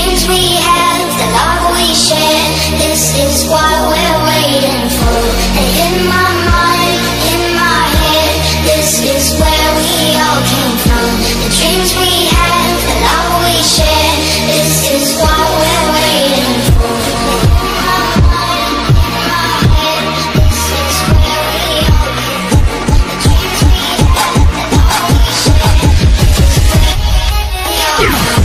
dreams we have, the love we share, this is what we're waiting for. And in my mind, in my head, this is where we all came from. The dreams we have, the love we share, this is what we're waiting for. In my mind, in my head, this is where we all came from. The dreams we have, the love we share, this is where we all came from.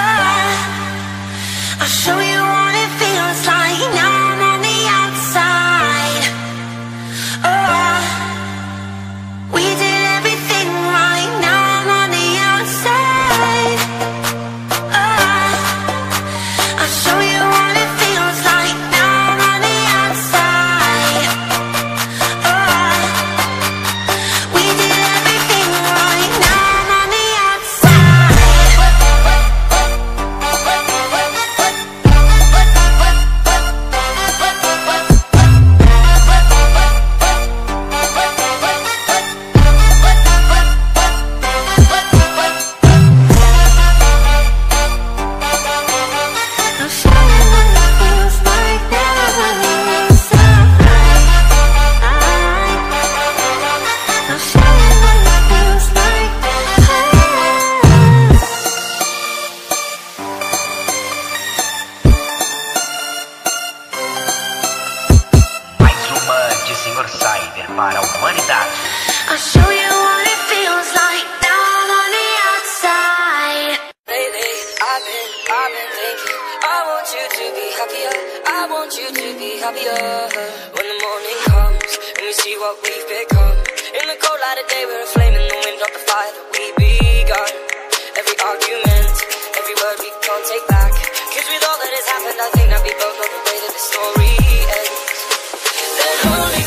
I'll show you what it feels like. Now I'm on the outside. Insider para a humanidade. I'll show you what it feels like down on the outside. Lately, I've been thinking, I want you to be happier, I want you to be happier. When the morning comes, and we see what we've become. In the cold light of day, we're a flame in the wind of the fire that we begun. Every argument, every word we can't take back. Cause with all that has happened, I think that we both know the way that the story ends. Then only